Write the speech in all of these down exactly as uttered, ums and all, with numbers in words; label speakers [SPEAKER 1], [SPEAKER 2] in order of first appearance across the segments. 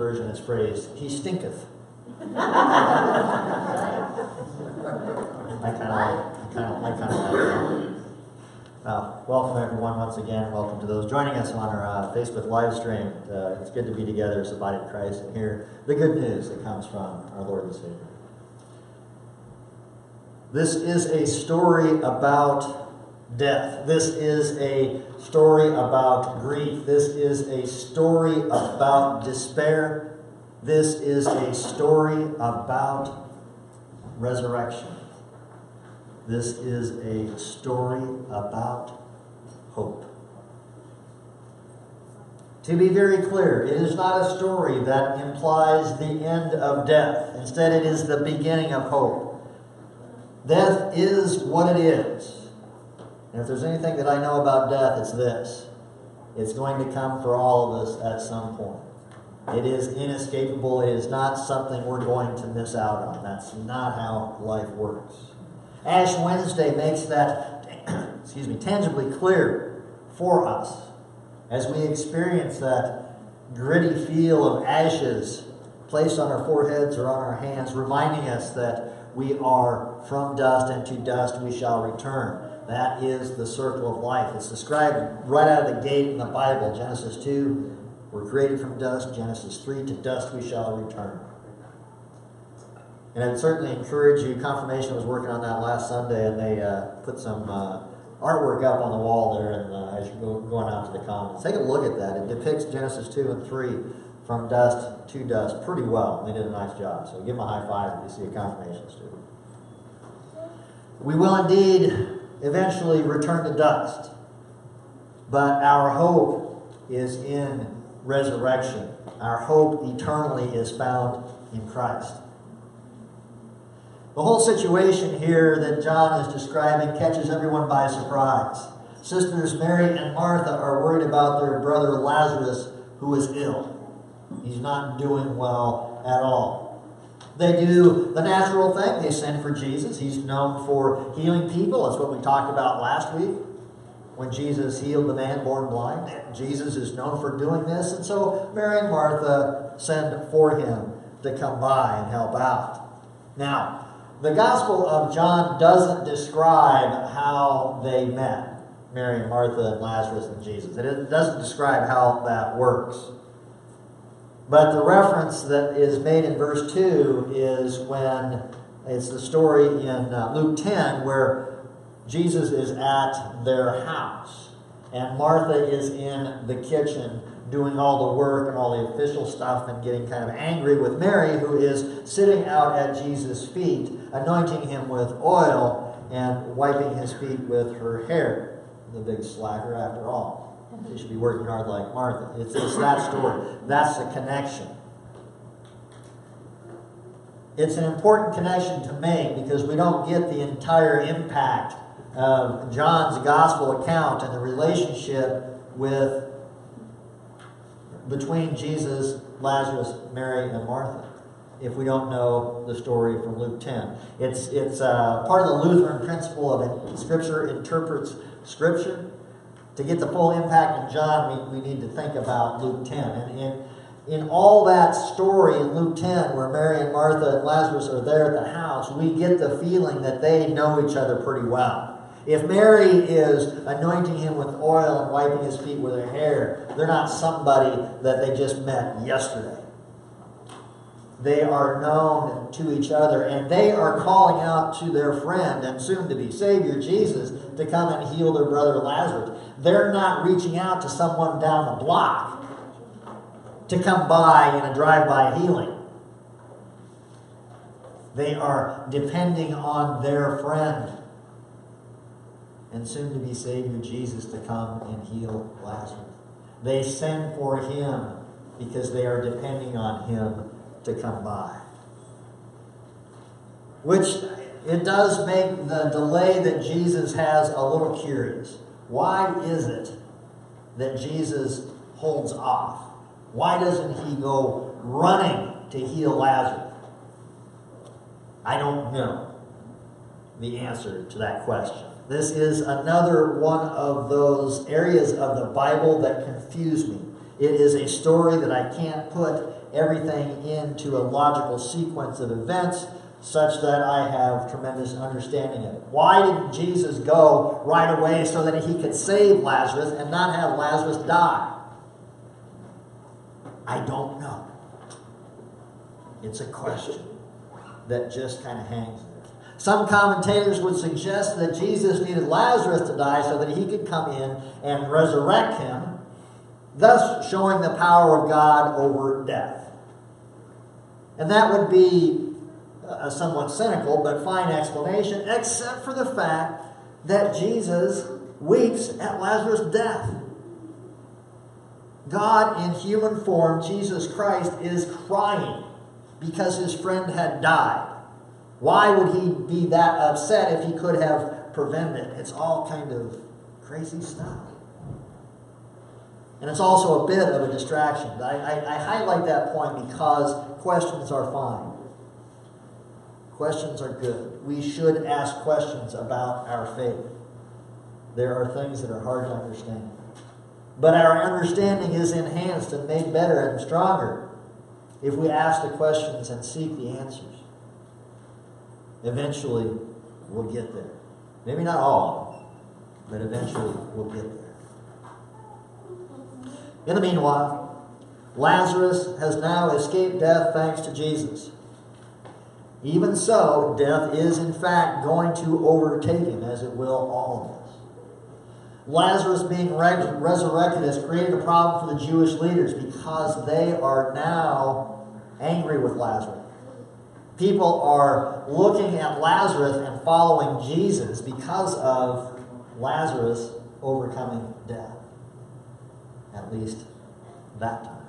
[SPEAKER 1] Version it's phrased, he stinketh. I kind of like, I kind of, I kind of like that. Uh, welcome everyone once again. Welcome to those joining us on our uh, Facebook live stream. Uh, it's good to be together as the body of Christ and hear the good news that comes from our Lord and Savior. This is a story about death. This is a story about grief. This is a story about despair. This is a story about resurrection. This is a story about hope. To be very clear, it is not a story that implies the end of death. Instead, it is the beginning of hope. Death is what it is. And if there's anything that I know about death, it's this. It's going to come for all of us at some point. It is inescapable. It is not something we're going to miss out on. That's not how life works. Ash Wednesday makes that excuse me, tangibly clear for us as we experience that gritty feel of ashes placed on our foreheads or on our hands, reminding us that we are from dust and to dust we shall return. That is the circle of life. It's described right out of the gate in the Bible. Genesis two, we're created from dust. Genesis three, to dust we shall return. And I'd certainly encourage you, Confirmation was working on that last Sunday, and they uh, put some uh, artwork up on the wall there, and uh, as you're going out to the comments, take a look at that. It depicts Genesis two and three from dust to dust pretty well. They did a nice job. So give them a high five if you see a Confirmation student. We will indeed eventually return to dust, but our hope is in resurrection. Our hope eternally is found in Christ. The whole situation here that John is describing catches everyone by surprise. Sisters Mary and Martha are worried about their brother Lazarus, who is ill. He's not doing well at all. They do the natural thing. They send for Jesus. He's known for healing people. That's what we talked about last week when Jesus healed the man born blind. Jesus is known for doing this. And so Mary and Martha send for him to come by and help out. Now, the Gospel of John doesn't describe how they met, Mary and Martha and Lazarus and Jesus. It doesn't describe how that works. But the reference that is made in verse two is when it's the story in uh, Luke ten where Jesus is at their house and Martha is in the kitchen doing all the work and all the official stuff and getting kind of angry with Mary, who is sitting out at Jesus' feet, anointing him with oil and wiping his feet with her hair. The big slacker after all. She should be working hard like Martha. It's, it's that story. That's the connection. It's an important connection to make because we don't get the entire impact of John's gospel account and the relationship with between Jesus, Lazarus, Mary, and Martha if we don't know the story from Luke ten. It's, it's uh, part of the Lutheran principle of it. Scripture interprets Scripture. To get the full impact in John, we, we need to think about Luke ten. And in, in all that story in Luke ten, where Mary and Martha and Lazarus are there at the house, we get the feeling that they know each other pretty well. If Mary is anointing him with oil and wiping his feet with her hair, they're not somebody that they just met yesterday. They are known to each other, and they are calling out to their friend and soon-to-be Savior, Jesus, to come and heal their brother Lazarus. They're not reaching out to someone down the block to come by in a drive-by healing. They are depending on their friend and soon-to-be Savior, Jesus, to come and heal Lazarus. They send for him because they are depending on him to come by. Which, it does make the delay that Jesus has a little curious. Why is it that Jesus holds off? Why doesn't he go running to heal Lazarus? I don't know the answer to that question. This is another one of those areas of the Bible that confuse me. It is a story that I can't put everything into a logical sequence of events such that I have tremendous understanding of it. Why didn't Jesus go right away so that he could save Lazarus and not have Lazarus die? I don't know. It's a question that just kind of hangs there. Some commentators would suggest that Jesus needed Lazarus to die so that he could come in and resurrect him, thus showing the power of God over death. And that would be a somewhat cynical but fine explanation, except for the fact that Jesus weeps at Lazarus' death. God in human form, Jesus Christ, is crying because his friend had died. Why would he be that upset if he could have prevented it? It's all kind of crazy stuff. And it's also a bit of a distraction. I, I, I highlight that point because questions are fine. Questions are good. We should ask questions about our faith. There are things that are hard to understand. But our understanding is enhanced and made better and stronger if we ask the questions and seek the answers. Eventually, we'll get there. Maybe not all, but eventually we'll get there. In the meanwhile, Lazarus has now escaped death thanks to Jesus. Even so, death is in fact going to overtake him, as it will all of us. Lazarus being res- resurrected has created a problem for the Jewish leaders because they are now angry with Lazarus. People are looking at Lazarus and following Jesus because of Lazarus overcoming death. At least that time.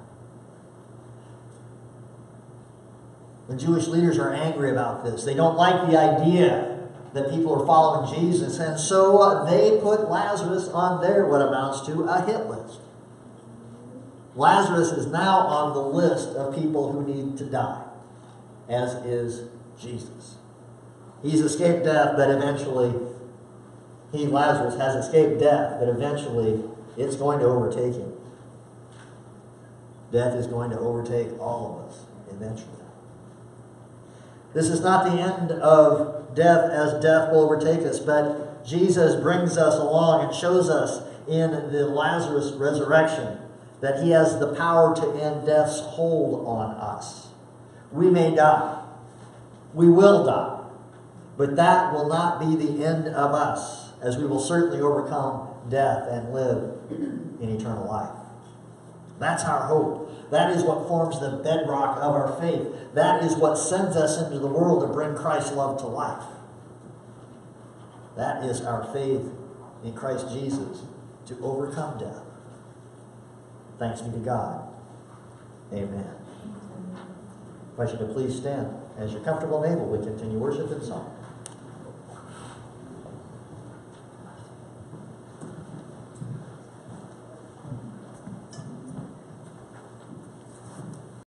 [SPEAKER 1] The Jewish leaders are angry about this. They don't like the idea that people are following Jesus, and so uh, they put Lazarus on their, what amounts to, a hit list. Lazarus is now on the list of people who need to die, as is Jesus. He's escaped death, but eventually, he, Lazarus, has escaped death, but eventually it's going to overtake him. Death is going to overtake all of us, eventually. This is not the end of death as death will overtake us, but Jesus brings us along and shows us in the Lazarus resurrection that he has the power to end death's hold on us. We may die. We will die. But that will not be the end of us, as we will certainly overcome death and live in eternal life. That's our hope. That is what forms the bedrock of our faith. That is what sends us into the world to bring Christ's love to life. That is our faith in Christ Jesus to overcome death. Thanks be to God. Amen. I invite you to please stand. As you're comfortable and able, we continue worship and song.